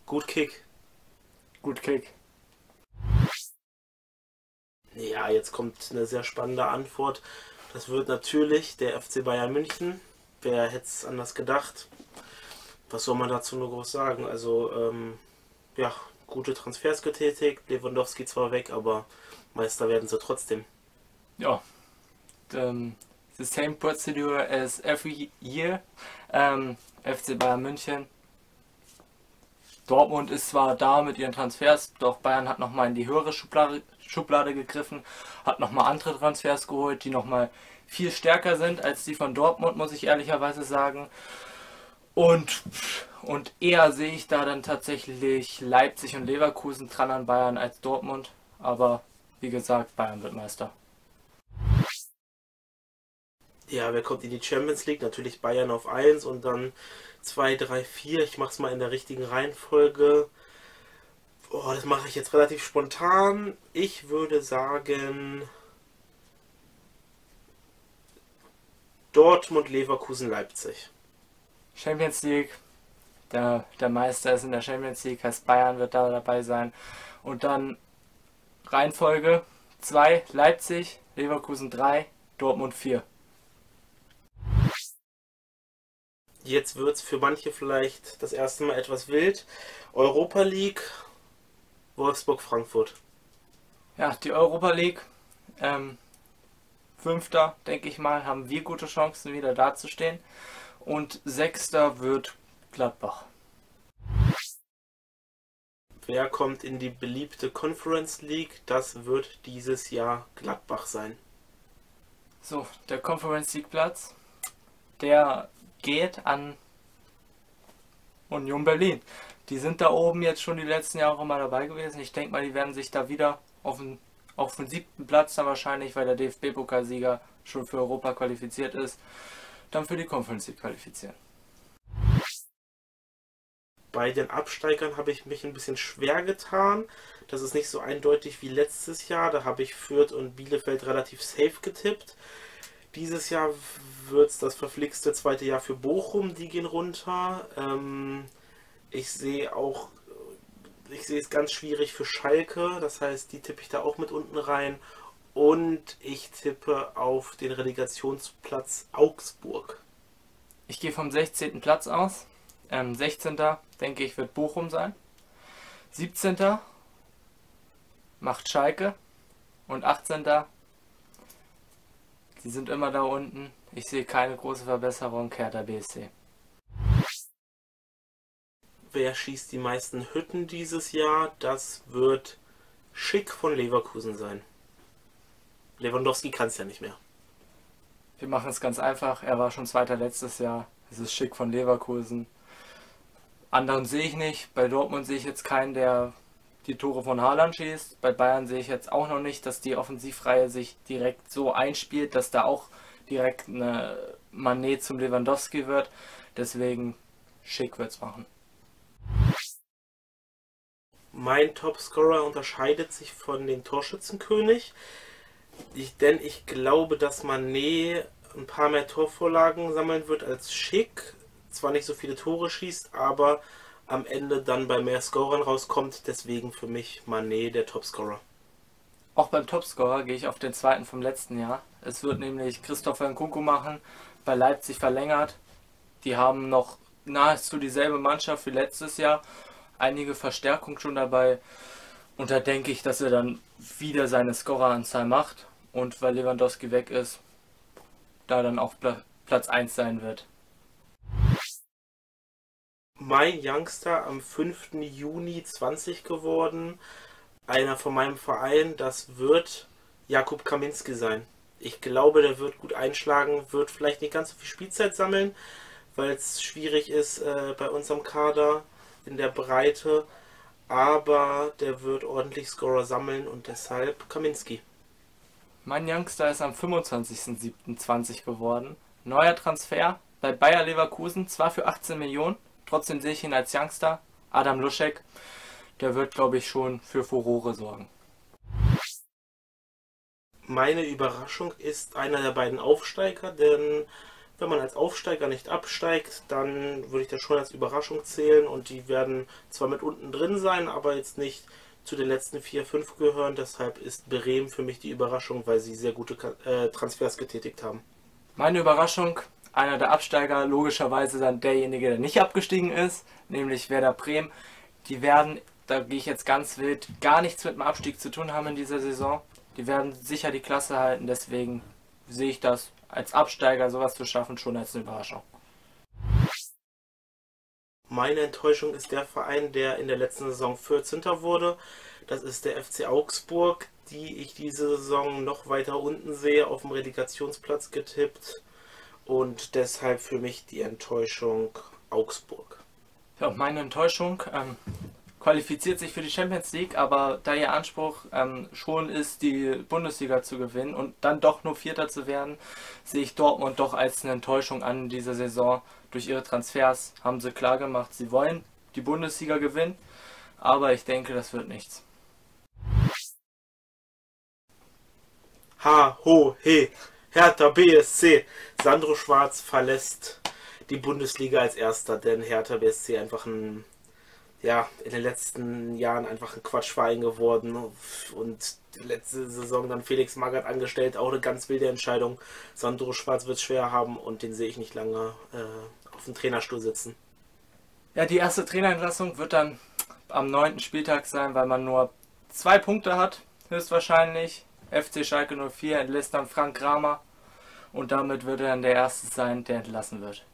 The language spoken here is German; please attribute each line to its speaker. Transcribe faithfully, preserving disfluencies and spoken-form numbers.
Speaker 1: Gut Kick.
Speaker 2: Gut Kick.
Speaker 1: Ja, jetzt kommt eine sehr spannende Antwort. Das wird natürlich der F C Bayern München. Wer hätte es anders gedacht? Was soll man dazu nur groß sagen? Also, ähm, ja, gute Transfers getätigt. Lewandowski zwar weg, aber Meister werden sie trotzdem.
Speaker 2: Ja, um, the same procedure as every year. Um, F C Bayern München. Dortmund ist zwar da mit ihren Transfers, doch Bayern hat nochmal in die höhere Schublade, Schublade gegriffen, hat nochmal andere Transfers geholt, die nochmal viel stärker sind als die von Dortmund, muss ich ehrlicherweise sagen. Und, und eher sehe ich da dann tatsächlich Leipzig und Leverkusen dran an Bayern als Dortmund. Aber wie gesagt, Bayern wird Meister.
Speaker 1: Ja, wer kommt in die Champions League? Natürlich Bayern auf eins und dann zwei, drei, vier. Ich mache es mal in der richtigen Reihenfolge. Oh, das mache ich jetzt relativ spontan. Ich würde sagen Dortmund, Leverkusen, Leipzig.
Speaker 2: Champions League. Der, der Meister ist in der Champions League, heißt Bayern wird da dabei sein. Und dann Reihenfolge zwei, Leipzig, Leverkusen drei, Dortmund vier.
Speaker 1: Jetzt wird es für manche vielleicht das erste Mal etwas wild. Europa League, Wolfsburg, Frankfurt.
Speaker 2: Ja, die Europa League. Ähm, Fünfter, denke ich mal, haben wir gute Chancen, wieder dazustehen. Und Sechster wird Gladbach.
Speaker 1: Wer kommt in die beliebte Conference League? Das wird dieses Jahr Gladbach sein.
Speaker 2: So, der Conference League Platz, der geht an Union Berlin. Die sind da oben jetzt schon die letzten Jahre mal dabei gewesen. Ich denke mal, die werden sich da wieder auf den, auf den siebten Platz dann wahrscheinlich, weil der D F B-Pokalsieger schon für Europa qualifiziert ist, dann für die Conference League qualifizieren.
Speaker 1: Bei den Absteigern habe ich mich ein bisschen schwer getan. Das ist nicht so eindeutig wie letztes Jahr. Da habe ich Fürth und Bielefeld relativ safe getippt. Dieses Jahr wird es das verflixte zweite Jahr für Bochum. Die gehen runter. Ähm, ich sehe auch, ich sehe es ganz schwierig für Schalke. Das heißt, die tippe ich da auch mit unten rein. Und ich tippe auf den Relegationsplatz Augsburg.
Speaker 2: Ich gehe vom sechzehnten Platz aus. Ähm, sechzehnten denke ich wird Bochum sein. siebzehnten macht Schalke. Und achtzehnten die sind immer da unten. Ich sehe keine große Verbesserung. Hertha B S C.
Speaker 1: Wer schießt die meisten Hütten dieses Jahr? Das wird Schick von Leverkusen sein. Lewandowski kann es ja nicht mehr.
Speaker 2: Wir machen es ganz einfach. Er war schon Zweiter letztes Jahr. Es ist Schick von Leverkusen. Anderen sehe ich nicht. Bei Dortmund sehe ich jetzt keinen, der die Tore von Haaland schießt. Bei Bayern sehe ich jetzt auch noch nicht, dass die Offensivreihe sich direkt so einspielt, dass da auch direkt eine Mané zum Lewandowski wird. Deswegen Schick wird es machen.
Speaker 1: Mein Topscorer unterscheidet sich von dem Torschützenkönig. Ich, denn ich glaube, dass Mané ein paar mehr Torvorlagen sammeln wird als Schick. Zwar nicht so viele Tore schießt, aber am Ende dann bei mehr Scorern rauskommt. Deswegen für mich Mané der Topscorer.
Speaker 2: Auch beim Topscorer gehe ich auf den zweiten vom letzten Jahr. Es wird nämlich Christopher Nkunku machen, bei Leipzig verlängert. Die haben noch nahezu dieselbe Mannschaft wie letztes Jahr. Einige Verstärkung schon dabei. Und da denke ich, dass er dann wieder seine Scoreranzahl macht. Und weil Lewandowski weg ist, da dann auch Platz eins sein wird.
Speaker 1: Mein Youngster am fünften Juni zwanzig geworden. Einer von meinem Verein, das wird Jakub Kaminski sein. Ich glaube, der wird gut einschlagen, wird vielleicht nicht ganz so viel Spielzeit sammeln, weil es schwierig ist äh, bei uns am Kader in der Breite. Aber der wird ordentlich Scorer sammeln und deshalb Kaminski.
Speaker 2: Mein Youngster ist am fünfundzwanzigsten siebten zwanzig geworden. Neuer Transfer bei Bayer Leverkusen, zwar für achtzehn Millionen, trotzdem sehe ich ihn als Youngster. Adam Luschek, der wird, glaube ich, schon für Furore sorgen.
Speaker 1: Meine Überraschung ist einer der beiden Aufsteiger, denn Wenn man als Aufsteiger nicht absteigt, dann würde ich das schon als Überraschung zählen und die werden zwar mit unten drin sein, aber jetzt nicht zu den letzten vier, fünf gehören. Deshalb ist Bremen für mich die Überraschung, weil sie sehr gute äh, Transfers getätigt haben.
Speaker 2: Meine Überraschung, einer der Absteiger, logischerweise dann derjenige, der nicht abgestiegen ist, nämlich Werder Bremen. Die werden, da gehe ich jetzt ganz wild, gar nichts mit dem Abstieg zu tun haben in dieser Saison. Die werden sicher die Klasse halten, deswegen sehe ich das als Absteiger, sowas zu schaffen, schon als eine Überraschung.
Speaker 1: Meine Enttäuschung ist der Verein, der in der letzten Saison vierzehnter wurde. Das ist der F C Augsburg, die ich diese Saison noch weiter unten sehe, auf dem Relegationsplatz getippt. Und deshalb für mich die Enttäuschung Augsburg.
Speaker 2: Ja, meine Enttäuschung ähm, qualifiziert sich für die Champions League, aber da ihr Anspruch ähm, schon ist, die Bundesliga zu gewinnen und dann doch nur Vierter zu werden, sehe ich Dortmund doch als eine Enttäuschung an dieser Saison. Durch ihre Transfers haben sie klar gemacht, sie wollen die Bundesliga gewinnen, aber ich denke, das wird nichts.
Speaker 1: Ha, ho, he, Hertha B S C. Sandro Schwarz verlässt die Bundesliga als Erster, denn Hertha B S C einfach ein, ja, in den letzten Jahren einfach ein Quatschverein geworden und letzte Saison dann Felix Magath angestellt, auch eine ganz wilde Entscheidung. Sandro Schwarz wird es schwer haben und den sehe ich nicht lange äh, auf dem Trainerstuhl sitzen.
Speaker 2: Ja, die erste Trainerentlassung wird dann am neunten Spieltag sein, weil man nur zwei Punkte hat, höchstwahrscheinlich. F C Schalke null vier entlässt dann Frank Kramer und damit wird er dann der Erste sein, der entlassen wird.